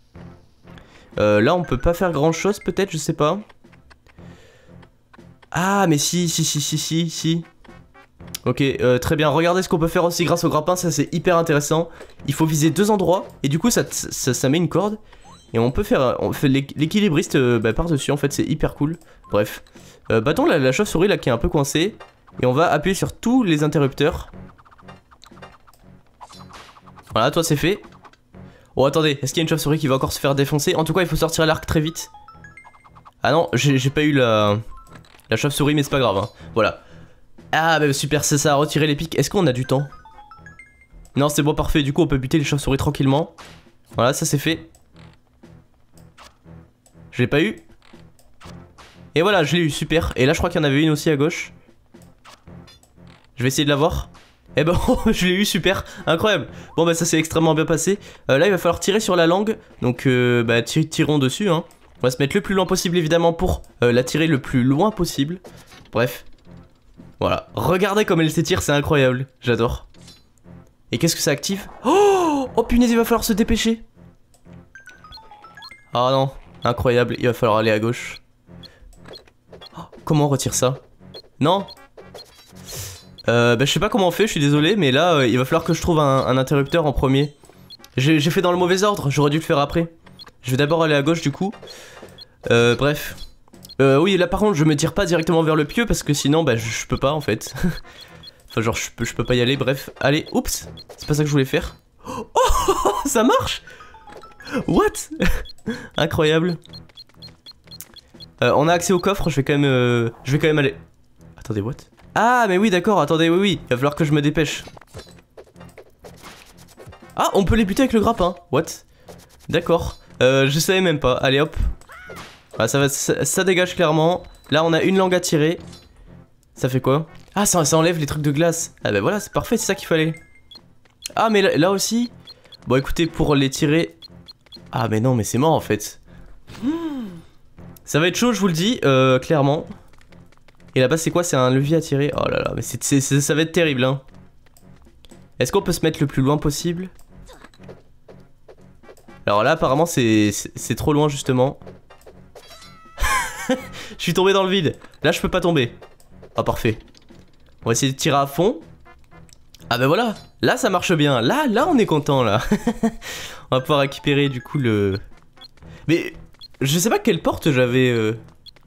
Euh, là on peut pas faire grand chose peut-être, je sais pas. Ah mais si, si, si, si, si, si. Ok, euh, très bien. Regardez ce qu'on peut faire aussi grâce au grappin, ça c'est hyper intéressant. Il faut viser deux endroits et du coup ça, ça, ça met une corde. Et on peut faire, on fait l'équilibriste euh, bah, par-dessus, en fait c'est hyper cool. Bref. Euh, bâton la, la chauve-souris là qui est un peu coincée. Et on va appuyer sur tous les interrupteurs. Voilà, toi c'est fait. Oh attendez, est-ce qu'il y a une chauve-souris qui va encore se faire défoncer? En tout cas il faut sortir l'arc très vite. Ah non, j'ai pas eu la, la chauve-souris mais c'est pas grave hein. Voilà. Ah bah super, c'est ça, retirer les pics. Est-ce qu'on a du temps? Non c'est bon, parfait, du coup on peut buter les chauves-souris tranquillement. Voilà, ça c'est fait. Je l'ai pas eu. Et voilà, je l'ai eu, super. Et là je crois qu'il y en avait une aussi à gauche. Je vais essayer de la voir. Eh ben je l'ai eu, super, incroyable. Bon bah ça s'est extrêmement bien passé. euh, Là il va falloir tirer sur la langue. Donc euh, bah tirons dessus hein. On va se mettre le plus loin possible évidemment pour euh, la tirer le plus loin possible. Bref. Voilà, regardez comme elle s'étire, c'est incroyable, j'adore. Et qu'est-ce que ça active? Oh, oh punaise, il va falloir se dépêcher. Oh non, incroyable, il va falloir aller à gauche. Oh, comment on retire ça? Non. Euh, bah je sais pas comment on fait, je suis désolé, mais là, euh, il va falloir que je trouve un, un interrupteur en premier. J'ai fait dans le mauvais ordre, j'aurais dû le faire après. Je vais d'abord aller à gauche du coup. Euh, bref. Euh, oui, là par contre, je me tire pas directement vers le pieu parce que sinon, bah, je, je peux pas en fait. Enfin, genre, je peux, je peux pas y aller, bref. Allez, oups, c'est pas ça que je voulais faire. Oh, ça marche. What? Incroyable. Euh, on a accès au coffre, je vais quand même, euh, je vais quand même aller. Attendez, what? Ah, mais oui, d'accord, attendez, oui, oui, il va falloir que je me dépêche. Ah, on peut les buter avec le grappin. What? D'accord. Euh, je savais même pas. Allez, hop. Ah, ça, va, ça, ça dégage clairement. Là, on a une langue à tirer. Ça fait quoi? Ah, ça, ça enlève les trucs de glace. Ah bah voilà, c'est parfait, c'est ça qu'il fallait. Ah, mais là, là aussi. Bon, écoutez, pour les tirer... Ah, mais non, mais c'est mort, en fait. Ça va être chaud, je vous le dis, euh, clairement. Et là-bas, c'est quoi? C'est un levier à tirer. Oh là là, mais c'est, c'est, ça va être terrible, hein. Est-ce qu'on peut se mettre le plus loin possible? Alors là, apparemment, c'est trop loin, justement. Je suis tombé dans le vide. Là, je peux pas tomber. Ah, parfait. On va essayer de tirer à fond. Ah bah voilà. Là, ça marche bien. Là, là, on est content, là. On va pouvoir récupérer, du coup, le... Mais, je sais pas quelle porte j'avais... Euh...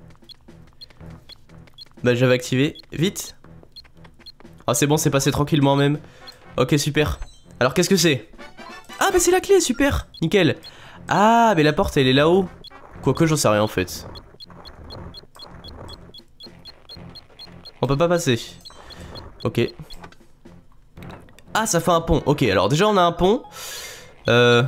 Bah, j'avais activé. Vite. Ah, c'est bon, c'est passé tranquillement, même. Ok, super. Alors, qu'est-ce que c'est? Ah, bah, c'est la clé, super. Nickel. Ah, mais la porte, elle est là-haut. Quoique, j'en sais rien, en fait. On peut pas passer. Ok. Ah, ça fait un pont. Ok, alors déjà on a un pont. Euh...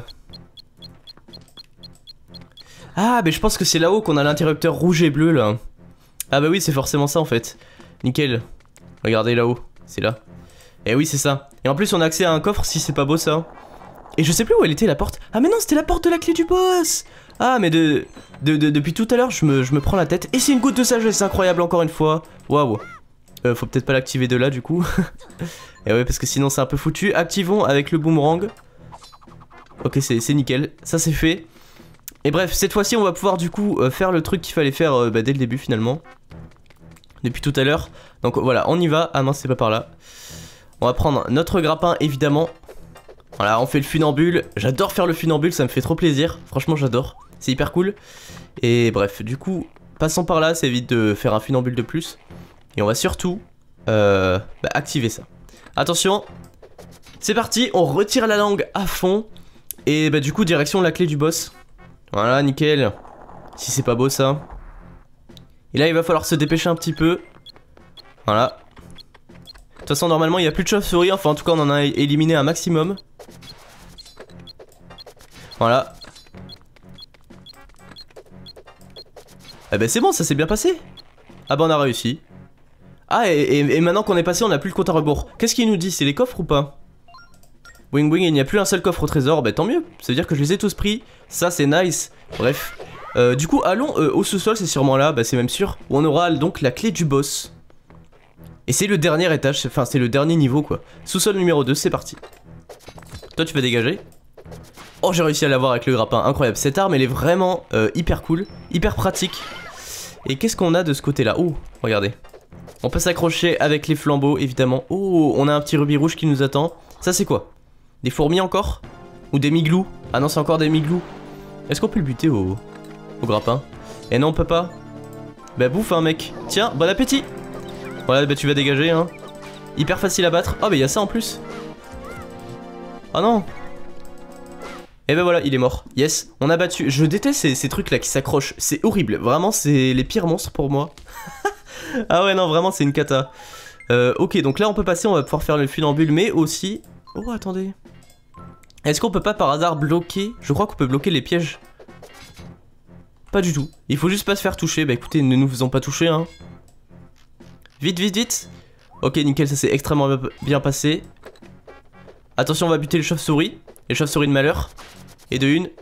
Ah, mais je pense que c'est là-haut qu'on a l'interrupteur rouge et bleu là. Ah bah oui, c'est forcément ça en fait. Nickel. Regardez là-haut, c'est là. Et oui, c'est ça. Et en plus on a accès à un coffre si c'est pas beau ça. Et je sais plus où elle était la porte. Ah mais non, c'était la porte de la clé du boss. Ah mais de, de, de depuis tout à l'heure je me, je me prends la tête. Et c'est une goutte de sagesse, incroyable encore une fois. Waouh. Euh, faut peut-être pas l'activer de là du coup. Et ouais, parce que sinon c'est un peu foutu. Activons avec le boomerang. Ok, c'est nickel, ça c'est fait. Et bref, cette fois-ci on va pouvoir du coup euh, faire le truc qu'il fallait faire euh, bah, dès le début finalement. Depuis tout à l'heure. Donc voilà, on y va. Ah non, c'est pas par là. On va prendre notre grappin évidemment. Voilà, on fait le funambule. J'adore faire le funambule, ça me fait trop plaisir. Franchement j'adore, c'est hyper cool. Et bref, du coup, passons par là, ça évite de faire un funambule de plus. Et on va surtout euh, bah, activer ça. Attention, c'est parti, on retire la langue à fond. Et bah du coup direction la clé du boss. Voilà, nickel. Si c'est pas beau ça. Et là il va falloir se dépêcher un petit peu. Voilà. De toute façon normalement il n'y a plus de chauve-souris. Enfin en tout cas on en a éliminé un maximum. Voilà. Eh bah c'est bon, ça s'est bien passé. Ah bah on a réussi. Ah, et, et, et maintenant qu'on est passé, on n'a plus le compte à rebours. Qu'est-ce qu'il nous dit? C'est les coffres ou pas? Wing wing, il n'y a plus un seul coffre au trésor. Bah tant mieux, ça veut dire que je les ai tous pris. Ça c'est nice. Bref. Euh, du coup, allons euh, au sous-sol, c'est sûrement là, bah c'est même sûr. Où on aura donc la clé du boss. Et c'est le dernier étage, enfin c'est le dernier niveau quoi. Sous-sol numéro deux, c'est parti. Toi tu vas dégager. Oh, j'ai réussi à l'avoir avec le grappin, incroyable. Cette arme elle est vraiment euh, hyper cool, hyper pratique. Et qu'est-ce qu'on a de ce côté là? Ouh, regardez. On peut s'accrocher avec les flambeaux, évidemment. Oh, on a un petit rubis rouge qui nous attend. Ça, c'est quoi? Des fourmis encore? Ou des miglous? Ah non, c'est encore des miglous. Est-ce qu'on peut le buter au, au grappin? Eh non, on peut pas. Bah bouffe, hein, mec. Tiens, bon appétit. Voilà, bah tu vas dégager, hein. Hyper facile à battre. Oh, bah y'a ça en plus. Oh non. Et ben voilà, il est mort. Yes, on a battu. Je déteste ces, ces trucs là qui s'accrochent. C'est horrible. Vraiment, c'est les pires monstres pour moi. Ah ouais, non, vraiment, c'est une cata. Euh, ok, donc là, on peut passer. On va pouvoir faire le funambule, mais aussi... Oh, attendez. Est-ce qu'on peut pas par hasard bloquer? Je crois qu'on peut bloquer les pièges. Pas du tout. Il faut juste pas se faire toucher. Bah écoutez, ne nous faisons pas toucher, hein. Vite, vite, vite. Ok, nickel, ça s'est extrêmement bien passé. Attention, on va buter les chauves-souris. Les chauves-souris de malheur. Et de une.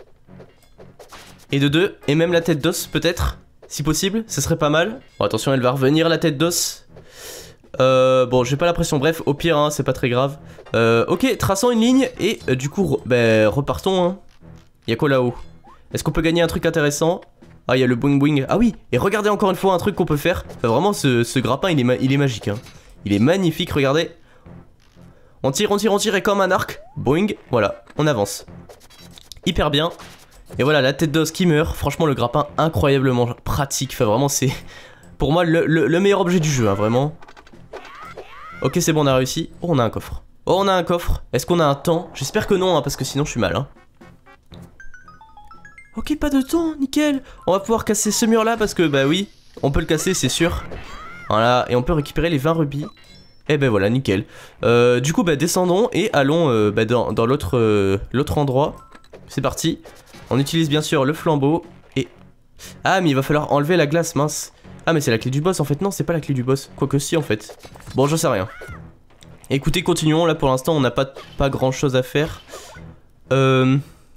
Et de deux. Et même la tête d'os, peut-être. Si possible, ce serait pas mal. Bon, attention, elle va revenir, la tête d'os. Euh, bon, j'ai pas l'impression. Bref, au pire, hein, c'est pas très grave. Euh, ok, traçons une ligne. Et euh, du coup, re bah, repartons. Hein. Y'a quoi là-haut? Est-ce qu'on peut gagner un truc intéressant? Ah, il y a le boing boing. Ah oui, et regardez encore une fois un truc qu'on peut faire. Enfin, vraiment, ce, ce grappin, il est, ma il est magique. Hein. Il est magnifique, regardez. On tire, on tire, on tire, et comme un arc. Boing, voilà, on avance. Hyper bien. Et voilà, la tête d'os qui meurt. Franchement, le grappin, incroyablement pratique. Enfin, vraiment, c'est pour moi le, le, le meilleur objet du jeu, hein, vraiment. Ok, c'est bon, on a réussi. Oh, on a un coffre. Oh, on a un coffre. Est-ce qu'on a un temps? J'espère que non, hein, parce que sinon, je suis mal. Hein. Ok, pas de temps, nickel. On va pouvoir casser ce mur-là, parce que, bah oui, on peut le casser, c'est sûr. Voilà, et on peut récupérer les vingt rubis. Et ben voilà, nickel. Euh, du coup, bah descendons et allons euh, bah, dans, dans l'autre euh, l'autre endroit. C'est parti. On utilise bien sûr le flambeau et... Ah, mais il va falloir enlever la glace, mince. Ah, mais c'est la clé du boss en fait. Non, c'est pas la clé du boss. Quoique si en fait. Bon, j'en sais rien. Écoutez, continuons. Là pour l'instant, on n'a pas, pas grand chose à faire. Euh...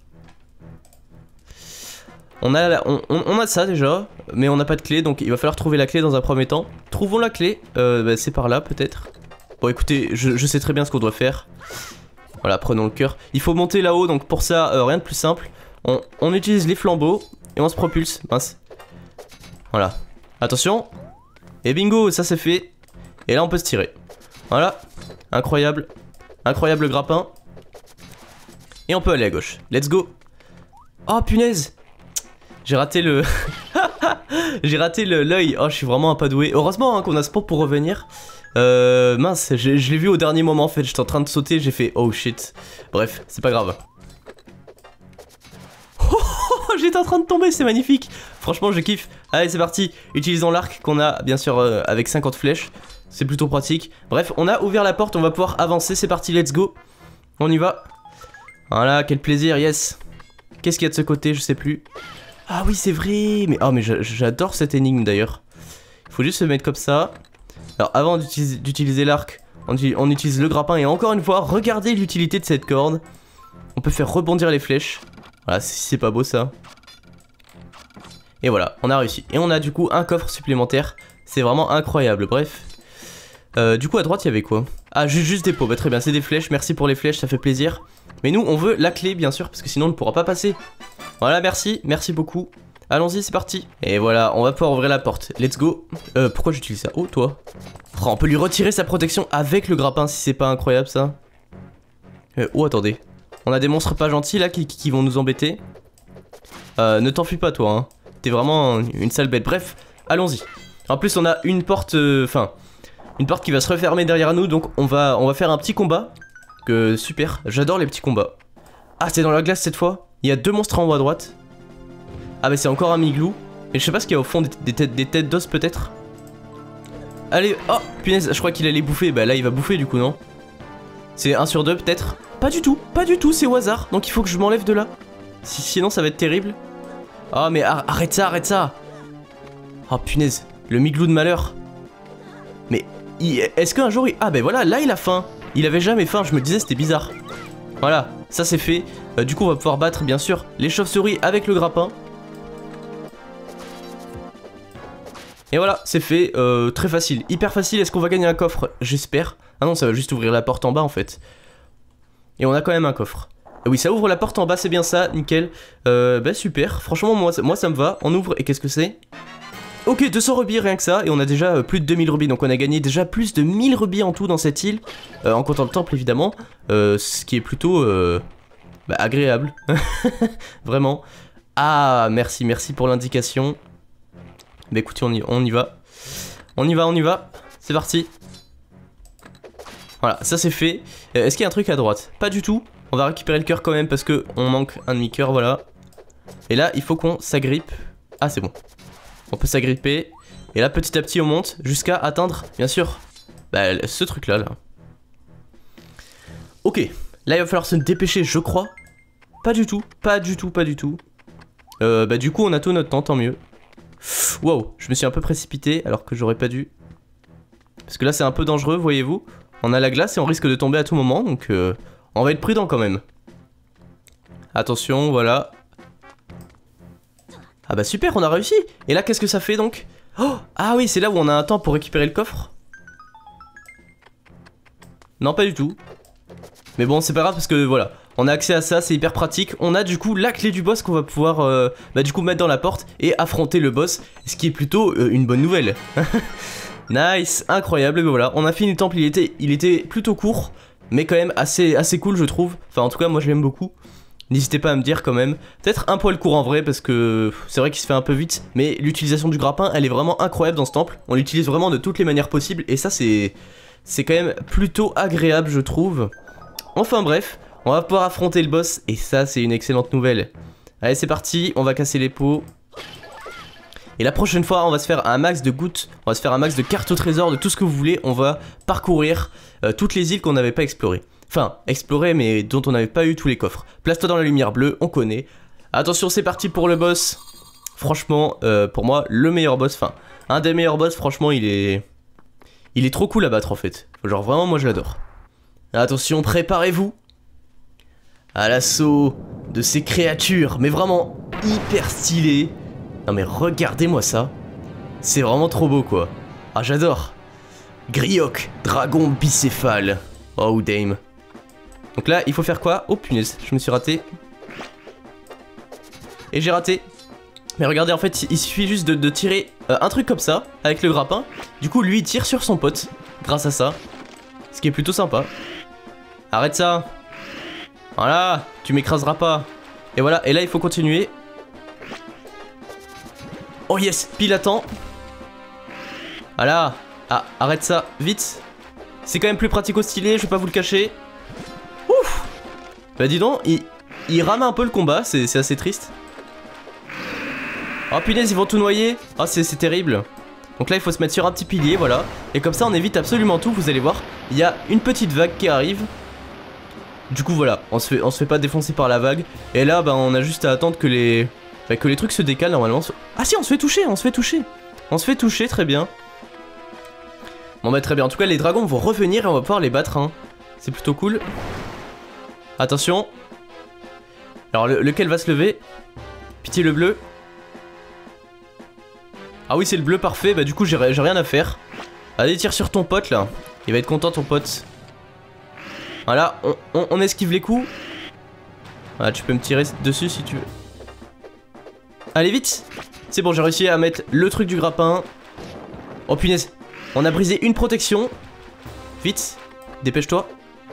On a, on, on a ça déjà, mais on n'a pas de clé, donc il va falloir trouver la clé dans un premier temps. Trouvons la clé, euh, bah, c'est par là peut-être. Bon écoutez, je, je sais très bien ce qu'on doit faire. Voilà, prenons le cœur. Il faut monter là-haut, donc pour ça, euh, rien de plus simple. On, on utilise les flambeaux et on se propulse, mince. Voilà, attention. Et bingo, ça c'est fait. Et là on peut se tirer. Voilà, incroyable. Incroyable grappin. Et on peut aller à gauche, let's go. Oh punaise. J'ai raté le... J'ai raté l'œil. Oh, je suis vraiment un pas doué. Heureusement hein, qu'on a ce pot pour revenir. Euh, mince, je l'ai vu au dernier moment en fait. J'étais en train de sauter, j'ai fait oh shit. Bref, c'est pas grave. Oh, j'étais en train de tomber, c'est magnifique. Franchement, je kiffe. Allez, c'est parti. Utilisons l'arc qu'on a bien sûr euh, avec cinquante flèches. C'est plutôt pratique. Bref, on a ouvert la porte, on va pouvoir avancer. C'est parti, let's go. On y va. Voilà, quel plaisir, yes. Qu'est-ce qu'il y a de ce côté, je sais plus. Ah oui, c'est vrai. Mais oh, mais j'adore cette énigme d'ailleurs. Il faut juste se mettre comme ça. Alors, avant d'utiliser l'arc, on, on utilise le grappin. Et encore une fois, regardez l'utilité de cette corde. On peut faire rebondir les flèches. Voilà, c'est pas beau ça. Et voilà, on a réussi. Et on a du coup un coffre supplémentaire. C'est vraiment incroyable. Bref. Euh, du coup, à droite, il y avait quoi? Ah, juste, juste des pots. Bah, très bien, c'est des flèches. Merci pour les flèches, ça fait plaisir. Mais nous, on veut la clé, bien sûr, parce que sinon, on ne pourra pas passer. Voilà, merci, merci beaucoup. Allons-y, c'est parti. Et voilà, on va pouvoir ouvrir la porte. Let's go. Euh, pourquoi j'utilise ça? Oh, toi. Oh, on peut lui retirer sa protection avec le grappin, si c'est pas incroyable, ça. Euh, oh, attendez. On a des monstres pas gentils, là, qui, qui vont nous embêter. Euh, ne t'enfuis pas, toi, hein. T'es vraiment une sale bête. Bref, allons-y. En plus, on a une porte... Enfin, euh, une porte qui va se refermer derrière nous, donc on va, on va faire un petit combat. Que super, j'adore les petits combats. Ah, c'est dans la glace cette fois. Il y a deux monstres en haut à droite. Ah bah c'est encore un miglou. Et je sais pas ce qu'il y a au fond, des, des têtes des têtes d'os peut-être. Allez, oh punaise, je crois qu'il allait bouffer. Bah là il va bouffer du coup, non? C'est un sur deux peut-être? Pas du tout, pas du tout, c'est au hasard. Donc il faut que je m'enlève de là. Si, sinon ça va être terrible. Oh mais arrête ça, arrête ça. Oh punaise, le miglou de malheur. Mais est-ce qu'un jour il... Ah bah voilà, là il a faim. Il avait jamais faim, je me disais c'était bizarre. Voilà, ça c'est fait. Euh, du coup on va pouvoir battre bien sûr les chauves-souris avec le grappin. Et voilà, c'est fait, euh, très facile, hyper facile. Est-ce qu'on va gagner un coffre? J'espère. Ah non, ça va juste ouvrir la porte en bas en fait. Et on a quand même un coffre. Ah oui, ça ouvre la porte en bas, c'est bien ça, nickel. Euh, bah super, franchement moi, moi ça me va. On ouvre, et qu'est-ce que c'est? Ok, deux cents rubis, rien que ça, et on a déjà euh, plus de deux mille rubis, donc on a gagné déjà plus de mille rubis en tout dans cette île, euh, en comptant le temple évidemment, euh, ce qui est plutôt euh, bah, agréable, vraiment. Ah, merci, merci pour l'indication. Bah écoutez, on y, on y va, on y va, on y va, c'est parti. Voilà, ça c'est fait. Euh, Est-ce qu'il y a un truc à droite? Pas du tout, on va récupérer le cœur quand même parce que on manque un demi-cœur, voilà. Et là, il faut qu'on s'agrippe. Ah, c'est bon. On peut s'agripper. Et là, petit à petit, on monte jusqu'à atteindre, bien sûr, bah, ce truc-là, là. Ok. Là, il va falloir se dépêcher, je crois. Pas du tout. Pas du tout, pas du tout. Euh, bah, du coup, on a tout notre temps, tant mieux. Wow, je me suis un peu précipité alors que j'aurais pas dû. Parce que là, c'est un peu dangereux, voyez-vous. On a la glace et on risque de tomber à tout moment. Donc, euh, on va être prudent quand même. Attention, voilà. Ah bah super, on a réussi. Et là, qu'est-ce que ça fait donc? Oh, ah oui, c'est là où on a un temps pour récupérer le coffre. Non, pas du tout. Mais bon, c'est pas grave parce que voilà, on a accès à ça, c'est hyper pratique. On a du coup la clé du boss qu'on va pouvoir euh, bah, du coup mettre dans la porte et affronter le boss, ce qui est plutôt euh, une bonne nouvelle. Nice, incroyable. Et ben voilà, on a fini le temple, il était, il était plutôt court, mais quand même assez, assez cool je trouve. Enfin en tout cas moi je l'aime beaucoup. N'hésitez pas à me dire quand même. Peut-être un poil court en vrai parce que c'est vrai qu'il se fait un peu vite. Mais l'utilisation du grappin elle est vraiment incroyable dans ce temple. On l'utilise vraiment de toutes les manières possibles. Et ça c'est c'est quand même plutôt agréable je trouve. Enfin bref, on va pouvoir affronter le boss. Et ça c'est une excellente nouvelle. Allez c'est parti, on va casser les pots. Et la prochaine fois on va se faire un max de gouttes. On va se faire un max de cartes au trésor, de tout ce que vous voulez. On va parcourir euh, toutes les îles qu'on n'avait pas explorées. Enfin, explorer mais dont on n'avait pas eu tous les coffres. Place-toi dans la lumière bleue, on connaît. Attention, c'est parti pour le boss. Franchement, euh, pour moi, le meilleur boss. Enfin, un des meilleurs boss, franchement, il est... Il est trop cool à battre en fait. Genre vraiment, moi je l'adore. Attention, préparez-vous à l'assaut de ces créatures. Mais vraiment, hyper stylé. Non mais regardez-moi ça. C'est vraiment trop beau quoi. Ah, j'adore. Griok, dragon bicéphale. Oh, damn. Donc là, il faut faire quoi? Oh punaise, je me suis raté. Et j'ai raté. Mais regardez, en fait, il suffit juste de, de tirer euh, un truc comme ça, avec le grappin. Du coup, lui, il tire sur son pote, grâce à ça. Ce qui est plutôt sympa. Arrête ça. Voilà, tu m'écraseras pas. Et voilà, et là, il faut continuer. Oh yes, pile à temps. Voilà. Ah, arrête ça, vite. C'est quand même plus pratico-stylé, je vais pas vous le cacher. Ouf. Bah dis donc, il, il rame un peu le combat, c'est assez triste. Oh punaise, ils vont tout noyer. Oh c'est terrible. Donc là il faut se mettre sur un petit pilier, voilà. Et comme ça on évite absolument tout, vous allez voir. Il y a une petite vague qui arrive. Du coup voilà, on se fait, on se fait pas défoncer par la vague. Et là bah on a juste à attendre que les, bah, que les trucs se décalent normalement. Ah si, on se fait toucher, on se fait toucher. On se fait toucher, très bien. Bon bah très bien, en tout cas les dragons vont revenir et on va pouvoir les battre hein. C'est plutôt cool. Attention. Alors le, lequel va se lever? Pitié le bleu. Ah oui c'est le bleu, parfait, bah du coup j'ai rien à faire. Allez tire sur ton pote là. Il va être content ton pote. Voilà, on, on, on esquive les coups. Voilà, tu peux me tirer dessus si tu veux. Allez vite. C'est bon, j'ai réussi à mettre le truc du grappin. Oh punaise. On a brisé une protection. Vite, dépêche-toi.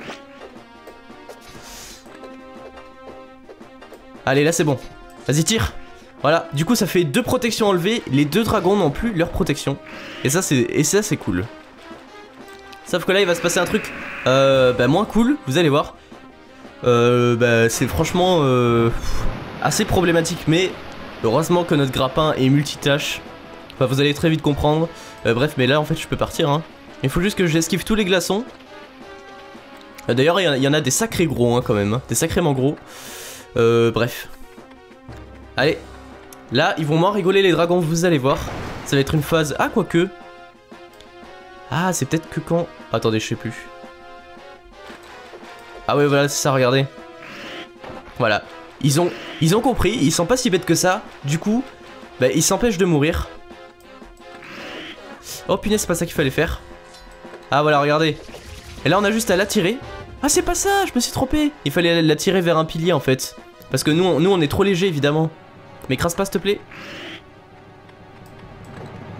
Allez, là c'est bon. Vas-y, tire. Voilà, du coup ça fait deux protections enlevées. Les deux dragons n'ont plus leur protection. Et ça c'est et ça c'est cool. Sauf que là il va se passer un truc euh, bah, moins cool, vous allez voir. euh, bah, C'est franchement euh, assez problématique. Mais heureusement que notre grappin est multitâche. Enfin, vous allez très vite comprendre. Euh, bref, mais là en fait je peux partir hein. Il faut juste que j'esquive tous les glaçons. euh, D'ailleurs il y, y en a des sacrés gros hein, quand même hein. Des sacrément gros. euh, Bref. Allez. Là ils vont moins rigoler les dragons, vous allez voir. Ça va être une phase... Ah quoique. Ah c'est peut-être que quand... Attendez je sais plus. Ah ouais voilà c'est ça, regardez. Voilà. Ils ont, ils ont compris, ils sont pas si bêtes que ça. Du coup bah, ils s'empêchent de mourir. Oh punaise, c'est pas ça qu'il fallait faire. Ah voilà, regardez. Et là on a juste à l'attirer. Ah c'est pas ça, je me suis trompé. Il fallait l'attirer vers un pilier en fait. Parce que nous on, nous on est trop léger évidemment. Mais crasse pas s'il te plaît.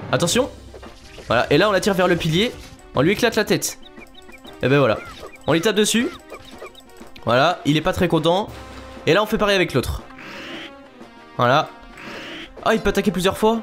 Attention. Voilà, et là on la tire vers le pilier. On lui éclate la tête. Et ben voilà. On lui tape dessus. Voilà, il est pas très content. Et là on fait pareil avec l'autre. Voilà. Ah, il peut attaquer plusieurs fois.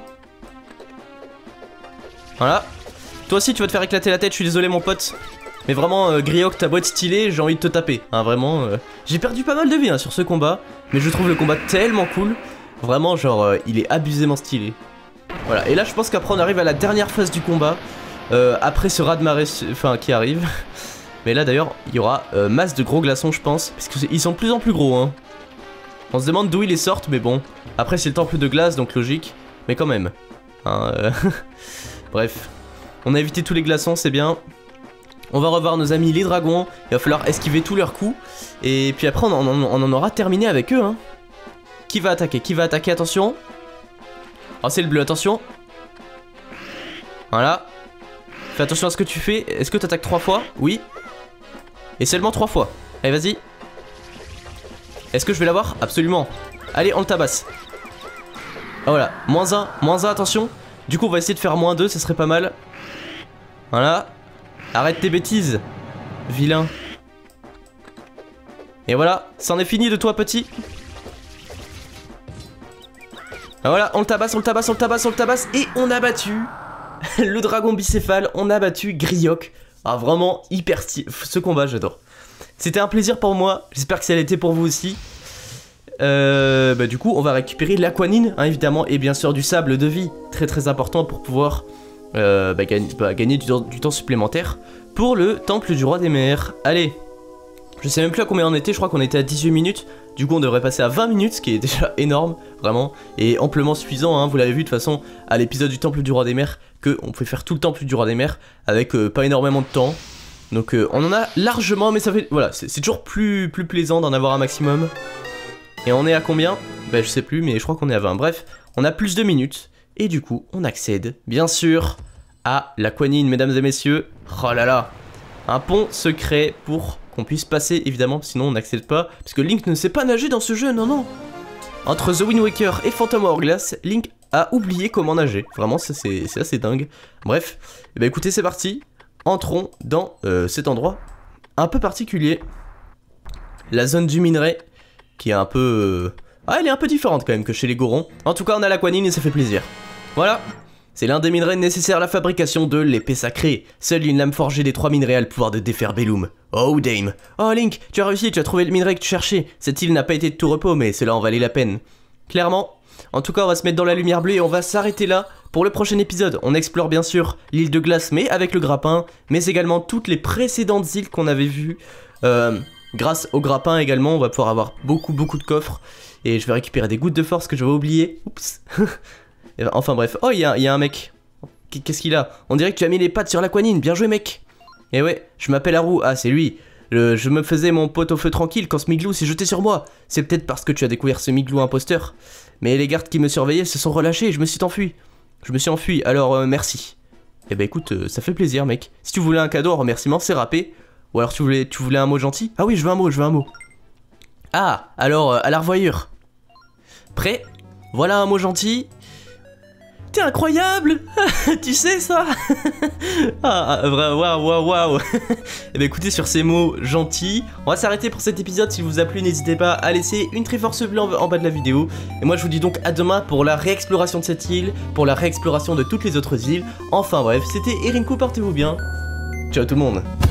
Voilà. Toi aussi tu vas te faire éclater la tête, je suis désolé mon pote. Mais vraiment, euh, Griok, ta boîte stylée, j'ai envie de te taper. Hein, vraiment, euh... j'ai perdu pas mal de vie hein, sur ce combat. Mais je trouve le combat tellement cool. Vraiment, genre, euh, il est abusément stylé. Voilà, et là je pense qu'après on arrive à la dernière phase du combat. Euh, après ce raz-de-marée enfin, qui arrive. Mais là d'ailleurs, il y aura euh, masse de gros glaçons, je pense. Parce qu'ils sont de plus en plus gros, hein. On se demande d'où ils les sortent, mais bon. Après, c'est le temple de glace, donc logique. Mais quand même. Hein, euh... Bref. On a évité tous les glaçons, c'est bien. On va revoir nos amis les dragons. Il va falloir esquiver tous leurs coups. Et puis après, on en, on en aura terminé avec eux, hein. Qui va attaquer? Qui va attaquer? Attention. Oh, c'est le bleu, attention. Voilà. Fais attention à ce que tu fais. Est-ce que tu attaques trois fois? Oui. Et seulement trois fois. Allez, vas-y. Est-ce que je vais l'avoir? Absolument. Allez, on le tabasse. Ah, voilà. Moins un. Moins un, attention. Du coup, on va essayer de faire moins deux, ça serait pas mal. Voilà. Arrête tes bêtises. Vilain. Et voilà. C'en est fini de toi, petit. Ah, voilà. On le tabasse, on le tabasse, on le tabasse, on le tabasse. Et on a battu le dragon bicéphale. On a battu Griok. Ah, vraiment hyper stylé. Ce combat, j'adore. C'était un plaisir pour moi, j'espère que ça l'était pour vous aussi. Euh, bah du coup, on va récupérer l'aquanine, hein, évidemment, et bien sûr du sable de vie. Très très important pour pouvoir euh, bah, gagner, bah, gagner du, du temps supplémentaire pour le temple du roi des mers. Allez, je sais même plus à combien on était, je crois qu'on était à dix-huit minutes. Du coup, on devrait passer à vingt minutes, ce qui est déjà énorme, vraiment, et amplement suffisant, hein. Vous l'avez vu de toute façon à l'épisode du temple du roi des mers, qu'on pouvait faire tout le temple du roi des mers avec euh, pas énormément de temps. Donc euh, on en a largement, mais ça fait... Voilà, c'est toujours plus, plus plaisant d'en avoir un maximum. Et on est à combien? Bah je sais plus, mais je crois qu'on est à vingt. Bref, on a plus de minutes. Et du coup, on accède, bien sûr, à l'aquanine, mesdames et messieurs. Oh là là. Un pont secret pour qu'on puisse passer, évidemment, sinon on n'accède pas. Parce que Link ne sait pas nager dans ce jeu, non, non. Entre The Wind Waker et Phantom Hourglass, Link a oublié comment nager. Vraiment, ça c'est assez dingue. Bref, et bah écoutez, c'est parti. Entrons dans euh, cet endroit un peu particulier. La zone du minerai, qui est un peu... Euh... Ah, elle est un peu différente quand même que chez les Gorons. En tout cas, on a l'aquanine et ça fait plaisir. Voilà. C'est l'un des minerais nécessaires à la fabrication de l'épée sacrée. Seule une lame forgée des trois minerais a le pouvoir de défaire Bellum. Oh, Dame. Oh, Link, tu as réussi, tu as trouvé le minerai que tu cherchais. Cette île n'a pas été de tout repos, mais cela en valait la peine. Clairement. En tout cas, on va se mettre dans la lumière bleue et on va s'arrêter là pour le prochain épisode. On explore bien sûr l'île de glace, mais avec le grappin, mais également toutes les précédentes îles qu'on avait vues. Euh, grâce au grappin également, on va pouvoir avoir beaucoup, beaucoup de coffres. Et je vais récupérer des gouttes de force que j'avais oubliées. Oups. Enfin bref. Oh, il y, y a un mec. Qu'est-ce qu'il a? On dirait que tu as mis les pattes sur l'aquanine. Bien joué, mec. Et ouais, je m'appelle Haru. Ah, c'est lui. Le, je me faisais mon pote au feu tranquille quand ce miglou s'est jeté sur moi. C'est peut-être parce que tu as découvert ce miglou imposteur. Mais les gardes qui me surveillaient se sont relâchés et je me suis enfui. Je me suis enfui, alors euh, merci. Eh ben écoute, euh, ça fait plaisir, mec. Si tu voulais un cadeau en remerciement, c'est râpé. Ou alors tu voulais, tu voulais un mot gentil? Ah oui, je veux un mot, je veux un mot. Ah, alors euh, à la revoyure. Prêt? Voilà un mot gentil. T'es incroyable. Tu sais ça. Ah, waouh, waouh, waouh. Et ben écoutez, sur ces mots gentils, on va s'arrêter pour cet épisode. Si vous a plu, n'hésitez pas à laisser une très force bleue en, en bas de la vidéo. Et moi je vous dis donc à demain pour la réexploration de cette île, pour la réexploration de toutes les autres îles. Enfin bref, c'était Erinku, portez-vous bien. Ciao tout le monde.